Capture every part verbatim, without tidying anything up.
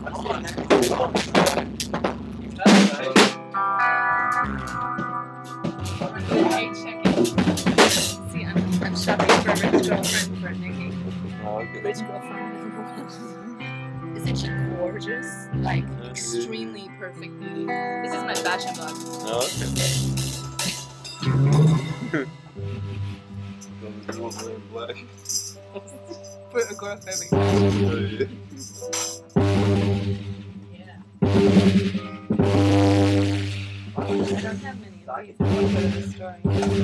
Hey, check it. See, I'm, I'm shopping for a rich girlfriend for Nikki. Oh, okay. Rich girlfriend. Isn't she gorgeous? Like, extremely perfect beauty. This is my fashion blog. Oh, okay. Black. For agoraphobic. Oh, yeah. Yeah. I don't have many of these. I'm going to the store.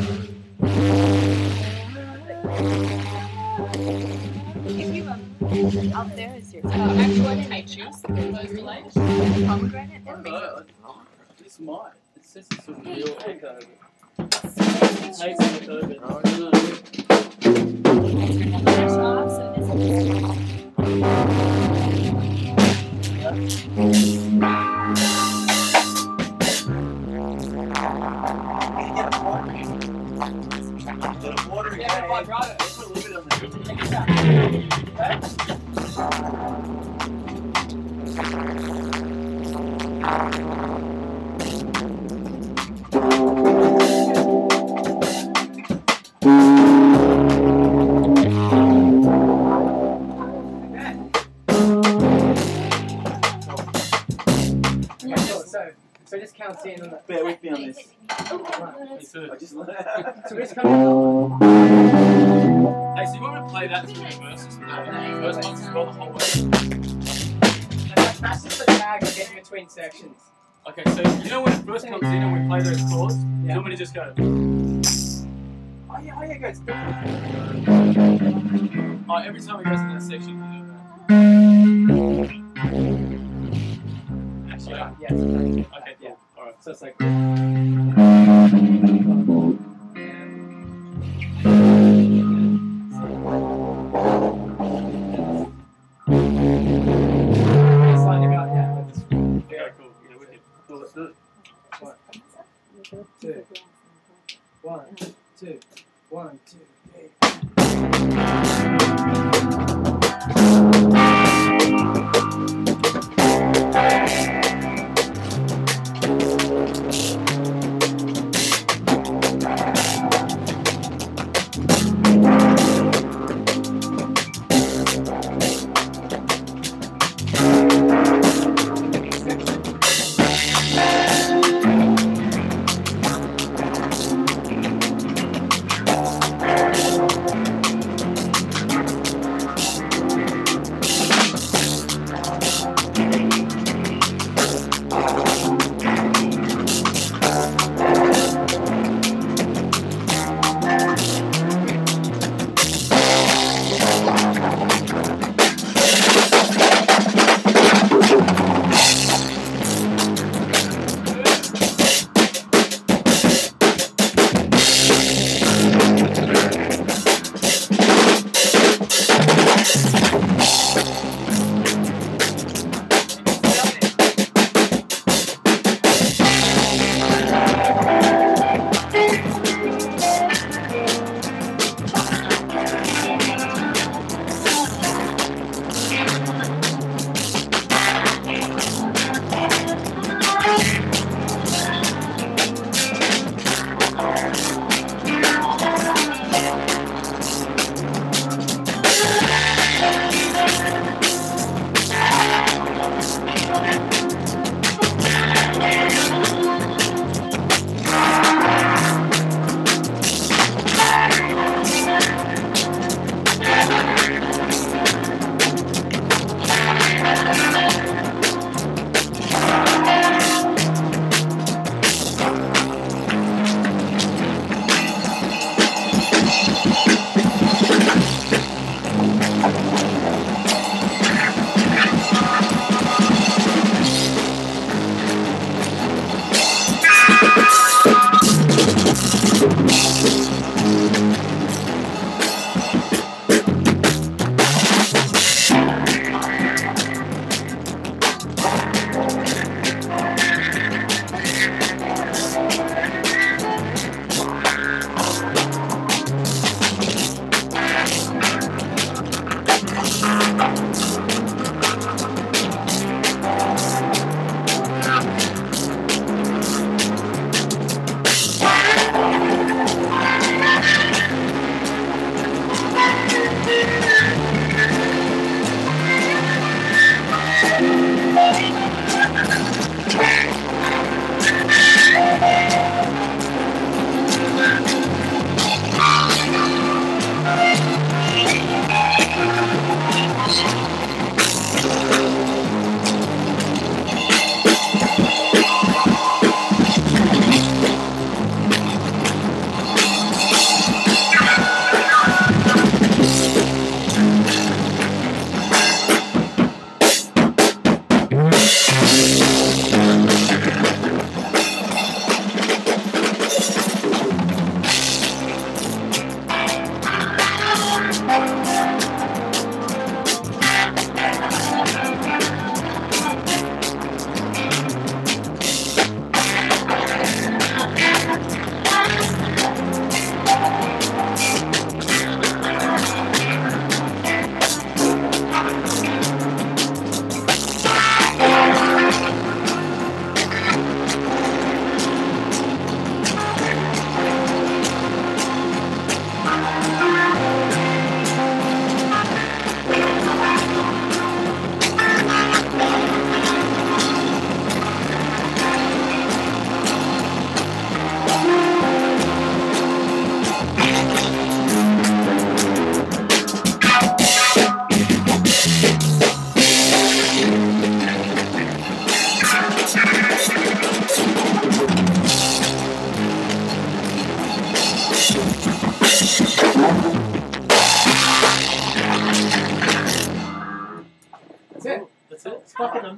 If you um, out there is your uh, actual tight shoes. Those are like pomegranate. Oh, no, it's mine. It says it's a real echo. It's Takes it over. Oh, yeah. There's off, so this Water, yeah, if I brought it, let's put a little bit on So just count in on that. Bear with me on this. Right. Me too. I just so just come in. Hey, so you want to play that through reverse? The first one's got the whole way. That's just the tag I get in between sections. Okay, so you know when it first comes in and we play those chords, yeah. You want me to just go? Oh yeah, oh yeah, it goes. Oh, every time it goes in that section, you do that. Actually, yeah. Yes. Okay, yeah. Alright, so it's like. Sliding out, yeah. Yeah, cool. Yeah, wicked. Cool, let's do it. One, two, one, two, one, two, three.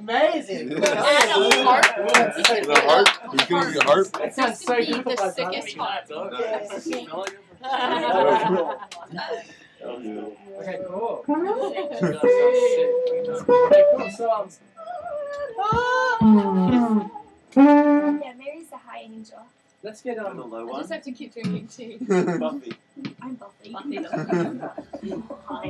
amazing. Yeah. And a heart. And a heart? We couldn't get a heart? That sounds so This good. would be the sickest heart. Oh, yeah. Okay, cool. Yeah. Okay, cool. So, um, Yeah, Mary's the high angel. let's get And on. the low I one? just have to keep drinking tea. Buffy. I'm Buffy. Buffy. Hi.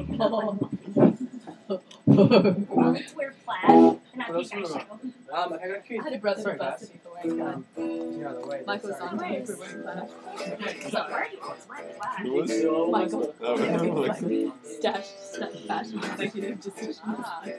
I like to wear plaid, and I What else think I do should. we Um, I got a cute. I had a brother Sorry, who guys. busted people like Um, that. you're out of the way. Michael was Sorry. on time for wearing plaid. It's like, where are you wearing plaid? Who was it? Michael. Oh, like, Stash, stash, fashion executive decision. Ah.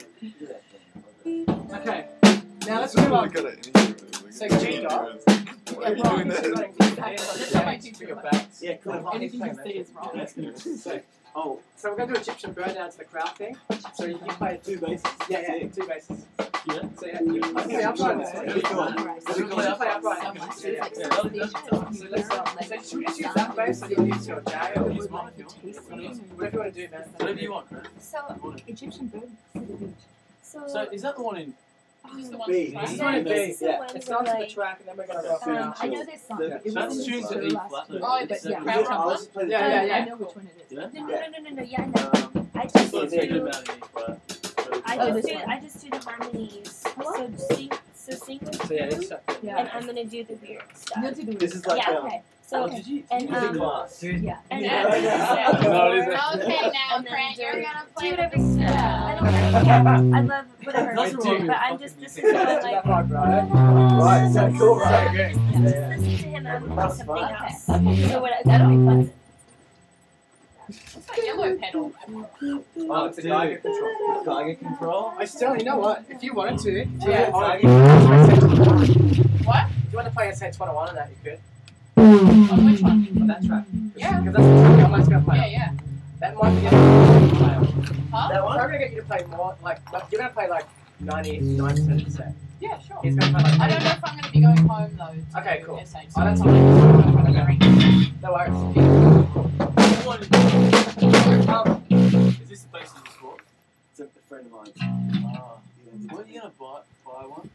Okay. Now let's This is move really on. good at anything, really. So, Like, Jada. why are you wrong. doing that? That's how my teacher your was. backs. Yeah, cool. Anything you say is wrong. So, Oh, so we're going to do Egyptian bird down to the crowd thing. So you can play two bases. Yeah, yeah, two bases. Yeah. So yeah, you can play upright this way. That'd be cool. So we can play upright. Yeah, yeah. So let's um, so should we just use that base or do you use your J or use mine if you want? Whatever you want to do, man. Whatever you want, Chris. So, Egyptian bird. so, So is that the one in? Just the one B. to This is try. one in B. This is the Yeah. one It where, starts with the like, track and then we're going to rock it um, out. I know this song. The- It was That's in tunes the at E last flat. one. Oh, but It's, uh, yeah, Yeah, crowd I'll one. just play the Yeah, I yeah, know- yeah. I know which one it is. Yeah. No, no, no, no, no, yeah, I know. Um, I so just it's do, a good amount of E flat. I Oh, just this do, one. I just do the harmonies. So sing, so sing with So yeah, them, it's stuff. Yeah. and I'm gonna do the weird stuff. You'll do the This is like Yeah, um, okay. Oh, So, did you? and did you do um, class? Yeah. and Yeah. then No, it isn't. Okay, now, And then Fran, do- you're gonna do play whatever. with the Yeah, I stuff. don't care. I love whatever. Nothing wrong But with I'm just this is what I That like. part, right? Right, so cool, So right? just, just listen to him and I'm gonna do That's something fun. else. So what? That'll be fun. It's a yellow pedal. Oh, it's a Geiger control. Geiger control. I still, you know what? If you wanted to, if you Yeah, wanted Geiger. What? If you want to play S H one oh one on that, you could. On which one? On that track. Yeah. Because that's the track I'm always going to play. Yeah, yeah. That might be getting you to play. Huh? That I'm one? going to get you to play more, like, like you're going to play like ninety-nine percent of the set. Yeah, sure. He's going to play like. I don't know if I'm going to be going home though. to Okay, cool. S H, Oh, that's so fine. I'm gonna ring. No worries. What is Um, is this the bass of the sport? It's a friend of mine. Ah. Yeah, When are you gonna buy buy one?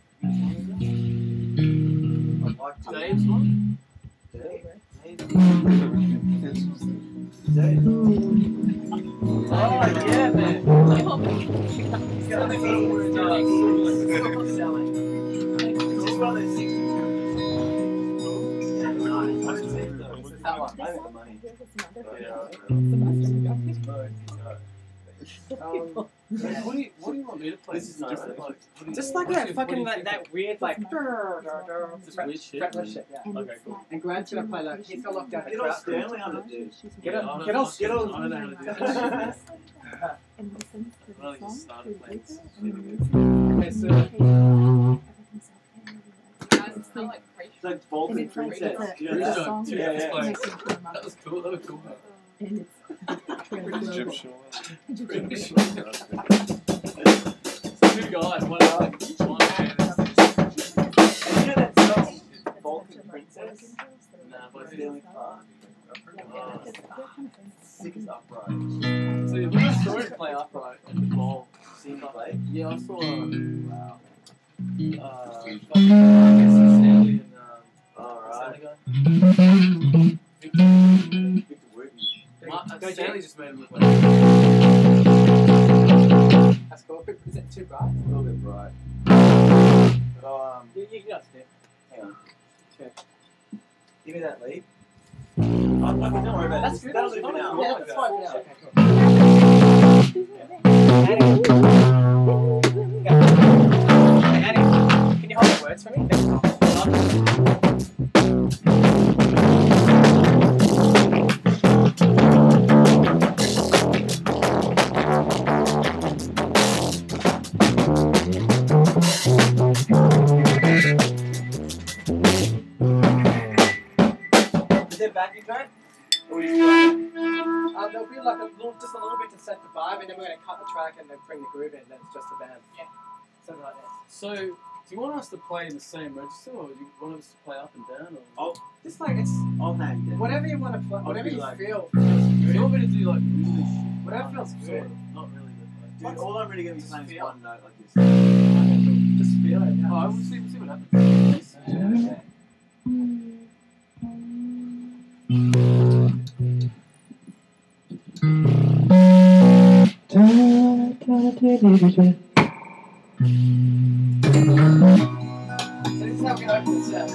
I'd like to. Dave's one? Dave? Dave? Dave? Oh yeah, man. he's going to be selling. Is this one of those sixty? That one. I have the money. Um, What do you what do you want me to play? This is nice, Different, though. like, what do you- just like what's that your- fucking what do like you that think? weird like Just weird shit. fretless shit, yeah. Okay, cool. And Grant's gonna play like he's gonna lock down the Get all crowd. Stanley on it, dude. Get Yeah, on, I don't get know- on, get on. I don't know how to do that. And listen to Well, the you song. started playing this. Okay, so Guys, it's not like crazy. It's like Vulcan And it's like- Princess. it's a- Do you Pretty know it's a that? sure. song Yeah, yeah, that's yeah. connected to a That was cool. That was cool. and it's really global. Egyptian Egyptian Pretty bird. sure. Two guys, one is like each one hand is this. And you know that song, Vulcan Princess? Nah, but it's Stanley Clark. Oh. Sick as upright. So when I saw him play upright at the ball, Seen him play? yeah, I saw um, wow. Uh, fucking, I guess it's Stanley and um, Alright. what's the other guy? Victor Wooten. Ma- uh, Go, Stanley Jake. just made him look like. that's cool. Is it too bright? A little bit bright. But I'll, um, You, you can upstairs. hang on. Okay. Give me that lead. I'm, I'm, don't worry about That's it. good. That'll That's do for fine. now. Yeah, that's fine for now. Okay, cool. Annie. Hey, Annie, can you hold the words for me? Thanks, Tom. Is there backing track? Or is it Um, there'll be like a little, just a little bit to set the vibe, and then we're going to cut the track and then bring the groove in, and then it's just the band. Yeah. Something like that. So, do you want us to play in the same register, or do you want us to play up and down? Or? Oh, Just like it's I'll hang down. whatever you want to play, I'll whatever do you like- feel. Do you want me to do like really shit? Whatever feels Sort good. of. Not really, but Dude, like. all I'm really going to be Just playing is feel. one note like this. Okay, cool. this is how we open the set.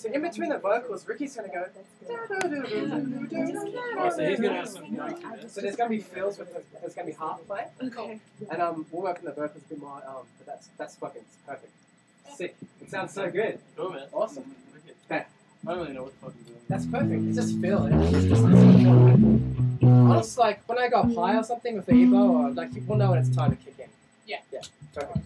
So in between the vocals, Ricky's gonna go. Oh, so he's gonna have some yoke in there. So there's gonna be fills with the, there's gonna be harp playing, Okay. and um we'll work on the vocals a bit more. Um, but that's that's fucking perfect. Sick. It sounds so good. Cool, man. Awesome. Okay. I don't really know what the fuck I'm doing. That's perfect. It's just feel. It's just, it's just, honestly, like when I go up high or something with the Evo, or like you will know when it's time to kick in. Yeah. Yeah. Perfect.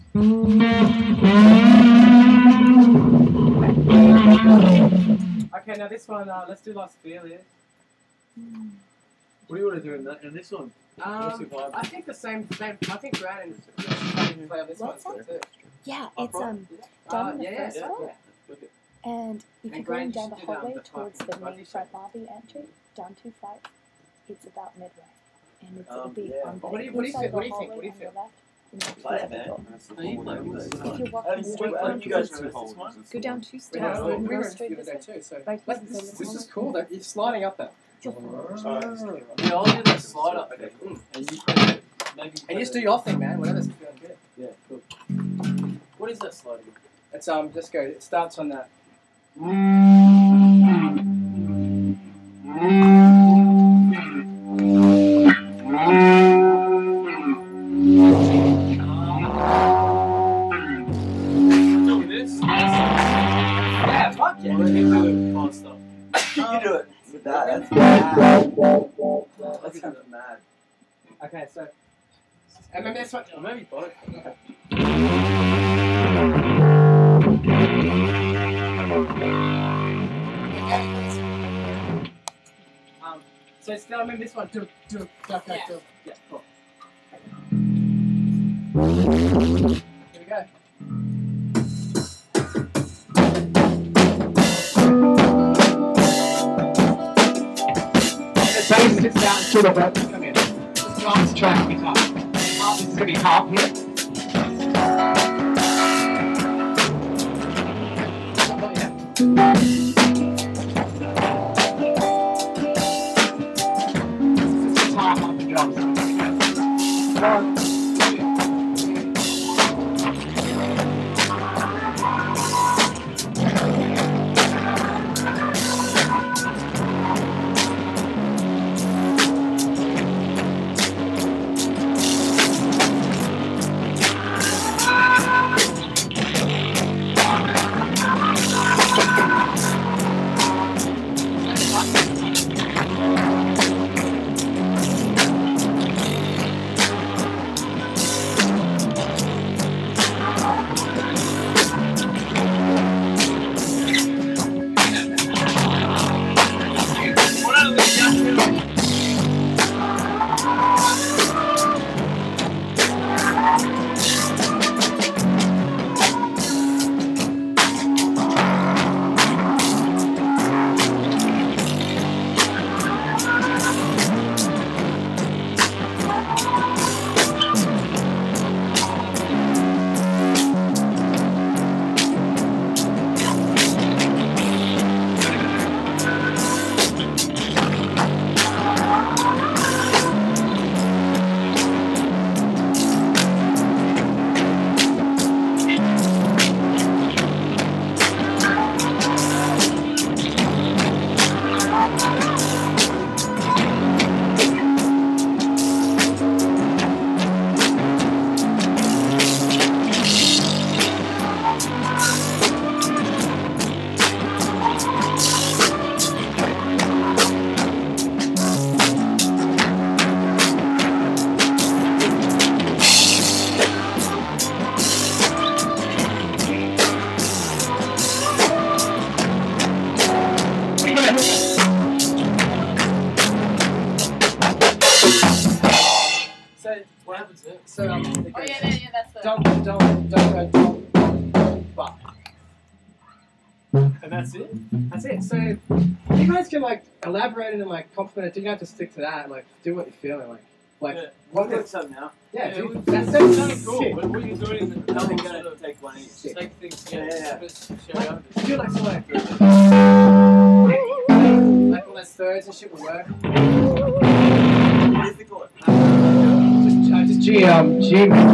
Okay, now this one. Uh, let's do Lost Feel here. What do you want to do in that? In this one? What's Um, your vibe? I think the same. same I think Brandon can play on this one What's that? too. Yeah, Up it's front? um Uh, down in the yeah, yeah, first yeah, floor, yeah. Okay. and if And you're Grant, going you down the should do that hallway on the towards fucking the body main shape. front lobby entry, down two flights, it's about midway, and it's, Um, it'll be yeah. on the What do you- what do you inside think- the what do you think? hallway What do you on think? your left, and then Play to it, the man. door. No, you play with If this. you're How walking do you, straight how down do you guys to do the this one? go down two We stairs, have Yeah, we and were go the straight other this day way. too. So Right let's, here, this, so this the is cool. That you're sliding up there. You'll Yeah, I'll do that slide up thing. And you play it. Maybe And you just do your thing, man. Whatever's feeling good. Yeah, cool. What is that slide again? It's um just go. It starts on that. Doing this? Yeah, fuck Yeah, we're gonna do it fast up. You do it with that. That's mad. That's kind of mad. Okay, so. And maybe this one. Or maybe both. Um, so still, I mean this one. Do do do do Yeah. do. Yeah, cool. Here we go. The bass gets down to the vocals come in. The drums track guitar. Half is gonna be half here. This is guitar, half the drums. One, two. So What happens there? so um. it Oh goes, yeah, yeah, yeah, that's the. Don't don't don't go don't don't but. And that's it? That's it. So you guys can like elaborate and like compliment it. You don't have to stick to that. Like do what you're feeling. Like like Yeah. What looks something now? yeah. Yeah, dude, it that's was- that's it's kind of cool. sick. What what you're doing is Now now we're we're gonna gonna take one each. Sick. take things, Yeah, yeah, yeah. just show you how I feel like so like like all those thirds and shit will work. What is the chord? Just uh, just G um G. I'll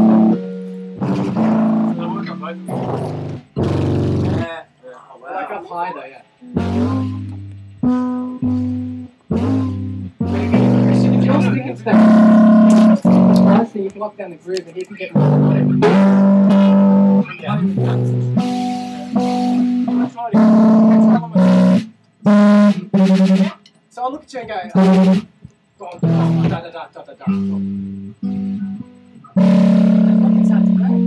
work on both of them. Yeah. Oh, wow. Like up high. lock down the groove and he can get whatever. Yeah. I'm gonna try it again. Yeah. So I'll look at you and go, um, go on, da da da da da da. That sounds great.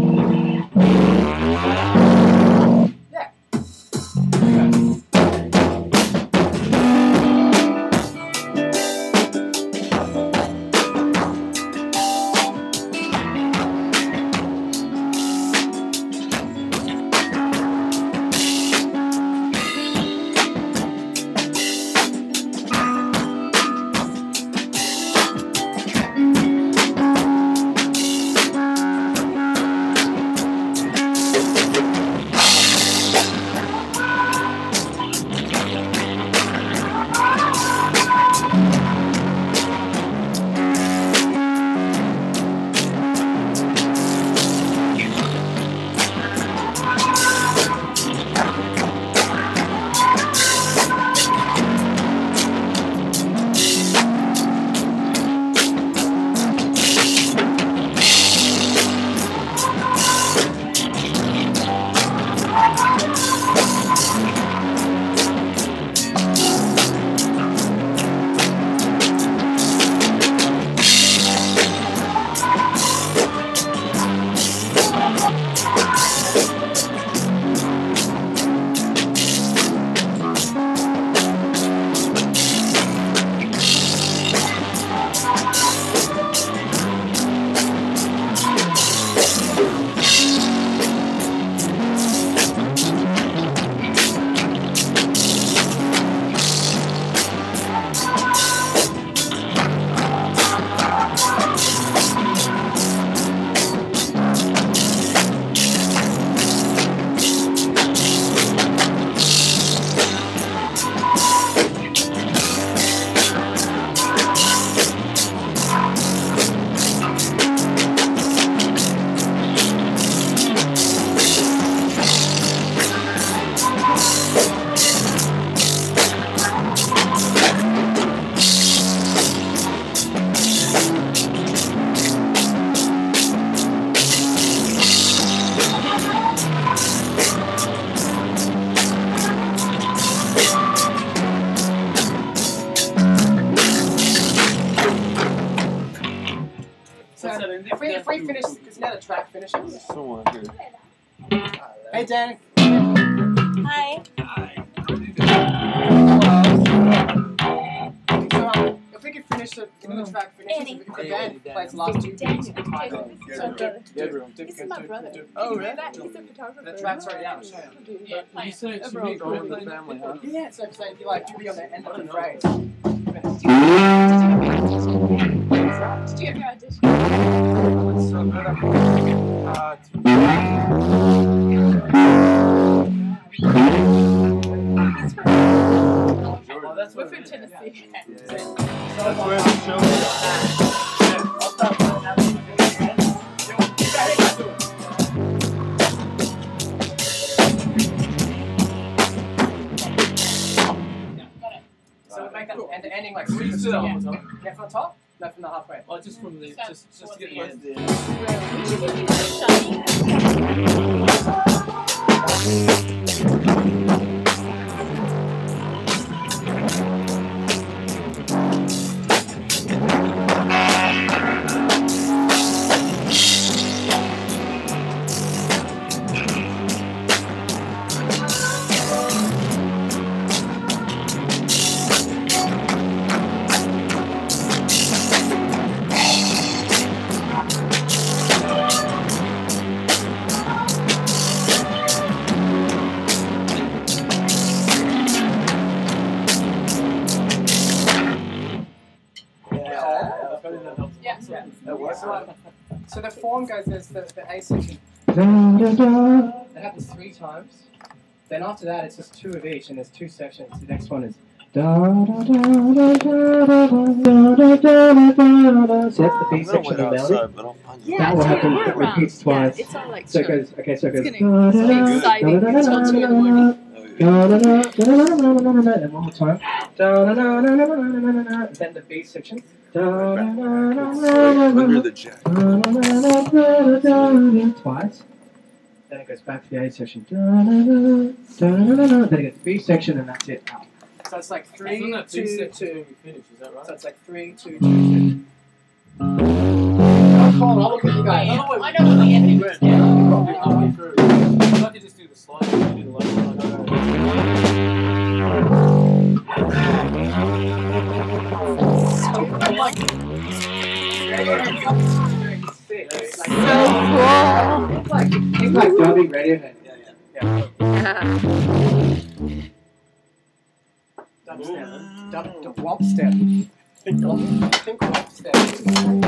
Yeah. If we, if we finish, because now the track finishes. Someone here. Hey, Dan. Hi. So, um, if we could finish the, you know, the track finishes, if the band plays the last two beats. So, Bedroom. This is my brother. Oh, You really? know that? He's a photographer. the track's right now. Yeah, You say it's Overall, unique cool. with the family, huh? Yeah, so, so if you like to be on the end of the phrase. Did you have your audition? Oh, that's We're what from it is. Tennessee. That's where the show is. So we make that, and the ending like Can we sit up yeah. on top? Yeah, from the top? No, from the halfway. Oh, just from the, just, just to get the end. Yeah. Yeah. That works. So the form goes, there's the, the A section. It happens three times. Then after that, it's just two of each, and there's two sections. The next one is. So that's the B section of the melody. Yeah, That will it's happen, going it repeats around. twice. Yeah, it's all like So it chill. goes, okay, so it goes. It's gonna be so exciting until two in the morning. And one more time. Then the B section. Under the jack. Twice. Then it goes back to the A section. Then it gets B section, and that's it. Out. So it's like three, Isn't that two two, seconds two. when we finish, is that right? So it's like three, two, two, two. Oh, come on, I'll look at you guys. I know what the ending is. Yeah, halfway through. I'd like to just do the slide and do the last one. I'm like, So cool. it's like, it's like dubbing Radiohead. Yeah, yeah. Dubstep. Dub, dub, wop step. Think wop step.